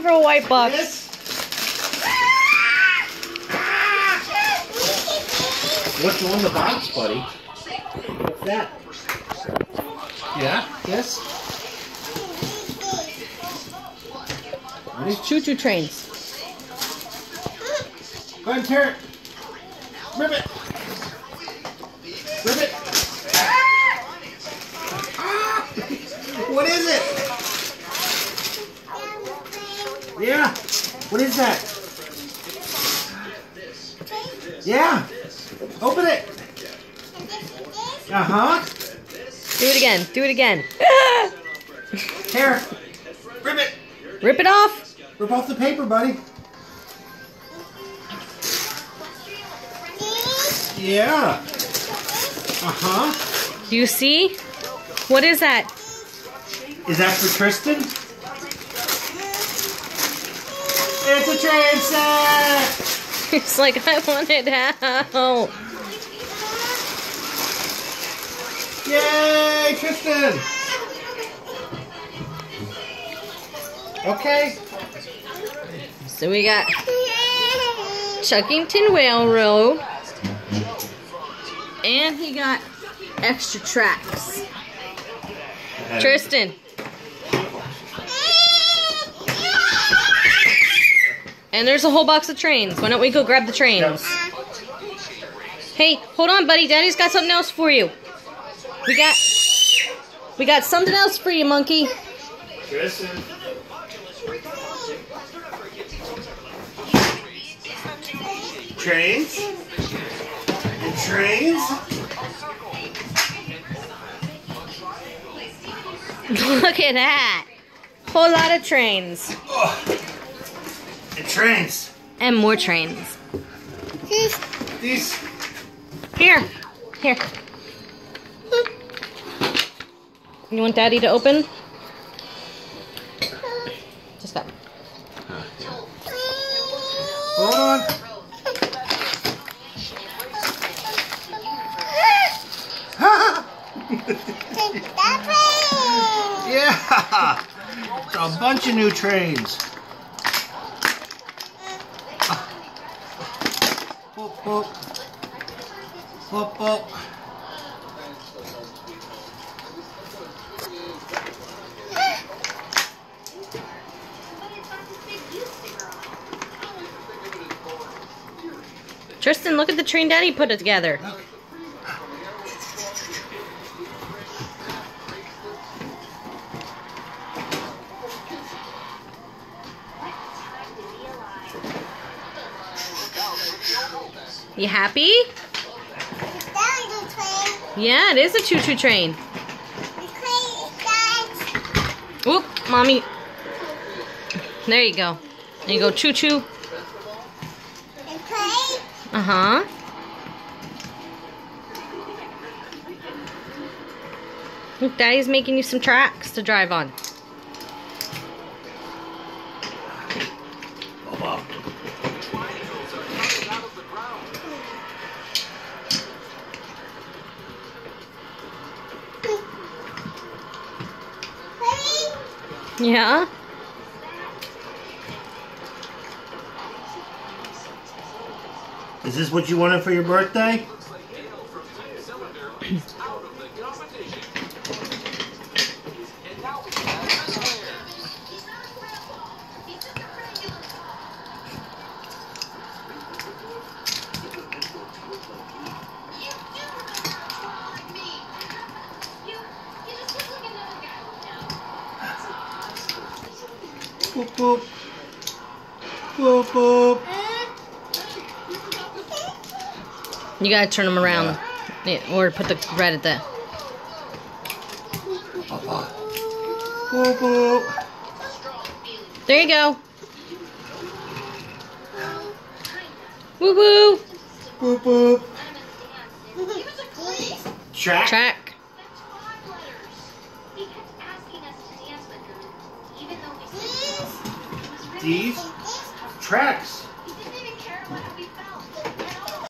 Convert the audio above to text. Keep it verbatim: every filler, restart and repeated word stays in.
Several white box. This? What's on the box, buddy? What's that? Yeah, this? Choo-choo trains. Go ahead and tear it. Rip it. Rip it. Ah! What is it? Yeah. What is that? Yeah. Open it. Uh-huh. Do it again. Do it again. Here. Rip it. Rip it off. Rip off the paper, buddy. Yeah. Uh-huh. Do you see? What is that? Is that for Tristan? It's a train set! It's like, I want it out. Yay, Tristan! Okay. So we got Chuckington Railroad. And he got extra tracks. Tristan. And there's a whole box of trains. Why don't we go grab the trains? Hey, hold on, buddy. Daddy's got something else for you. We got we got something else for you, monkey. Tristan. Trains? And trains? Look at that. Whole lot of trains. Oh. And trains. And more trains. These. Here. Here. You want Daddy to open? Just go. Hold on. Yeah! It's a bunch of new trains. Boop, boop. Boop, boop. Tristan, look at the train Daddy put it together. You happy? Yeah, it is a choo-choo train. Oop, mommy. There you go. There you go, choo-choo. Uh-huh. Look, Daddy's making you some tracks to drive on. Yeah? Is this what you wanted for your birthday? Boop, boop. Boop, boop. You gotta turn them around. Yeah, or put the red at the... Boop, boop. There you go. Woo woo. Boop, boop. Track. Track. These tracks.